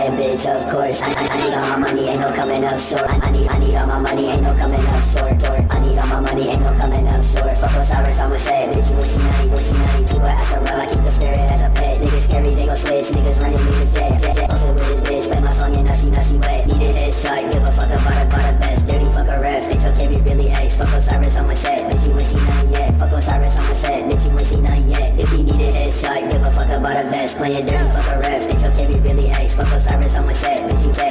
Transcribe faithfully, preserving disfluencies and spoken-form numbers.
say, bitch, of course. I, I, I need all my money, ain't no coming up short. I, I need, I need all my money, ain't no coming up short. I need all my money, ain't no coming up short. Fuck Osiris, I'ma say, bitch, you will see ninety, will see ninety. Keep her ass around, I keep the spirit as a pet. Niggas scary, they gon' switch, niggas running, niggas jet, jet, jet. Also with this bitch, play my song, and now she, now she wet. Need a headshot, give a fuck about it, about the best. Dirty fucker rap, bitch, okay, we really X. Fuck Osiris, I'ma say, bitch, you ain't see nothing yet. Fuck Osiris, I'ma say, bitch, you ain't see nothing yet. If he need a headshot, give a fuck about the best. Playing dirty fucker rap, bitch, okay, we really X. Fuck Osiris, I'ma say, bitch, you